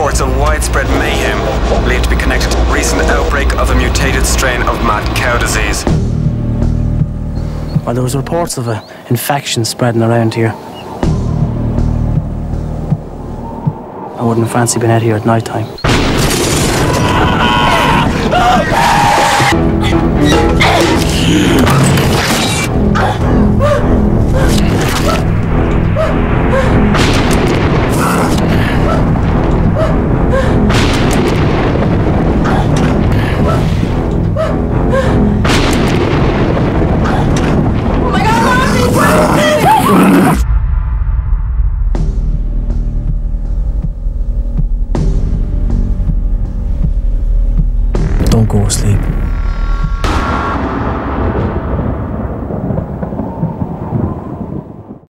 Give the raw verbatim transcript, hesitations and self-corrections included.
reports of widespread mayhem believed to be connected to the recent outbreak of a mutated strain of mad cow disease. Well, there was reports of an infection spreading around here. I wouldn't fancy being out here at night time. Don't go asleep.